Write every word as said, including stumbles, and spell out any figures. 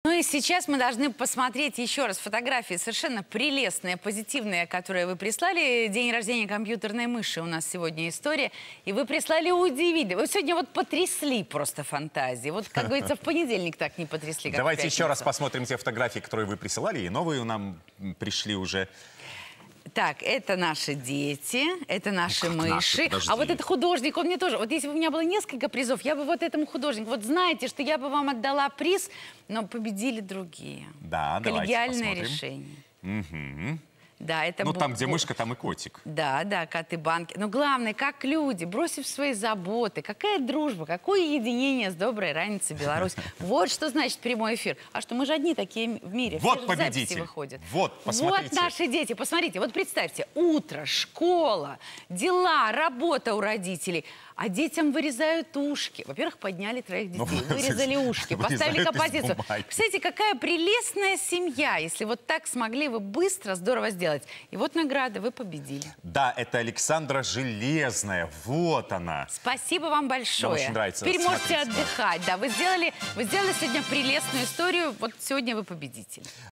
Ну и сейчас мы должны посмотреть еще раз фотографии совершенно прелестные, позитивные, которые вы прислали. День рождения компьютерной мыши у нас сегодня история. И вы прислали удивительно. Вы сегодня вот потрясли просто фантазии. Вот, как говорится, в понедельник так не потрясли, как Давайте еще раз посмотрим те фотографии, которые вы присылали, и новые нам пришли уже. Так, это наши дети, это наши ну, мыши. наши, а вот этот художник, он мне тоже... Вот если бы у меня было несколько призов, я бы вот этому художнику... Вот знаете, что я бы вам отдала приз, но победили другие. Да, коллегиальное давайте решение. Угу. Да, это ну, был... там, где мышка, там и котик. Да, да, коты-банки. Но главное, как люди, бросив свои заботы, какая дружба, какое единение с доброй раницей Беларусь. Вот что значит прямой эфир. А что, мы же одни такие в мире. Вот все победитель. Выходят. Вот, посмотрите. Вот наши дети. Посмотрите, вот представьте, утро, школа, дела, работа у родителей. А детям вырезают ушки. Во-первых, подняли троих детей, ну, вырезали ушки, поставили композицию. Кстати, какая прелестная семья, если вот так смогли вы быстро, здорово сделать. И вот награда, вы победили. Да, это Александра Железная, вот она. Спасибо вам большое. Мне очень нравится. Теперь можете Смотрите. отдыхать. Да, вы сделали, вы сделали сегодня прелестную историю. Вот сегодня вы победитель.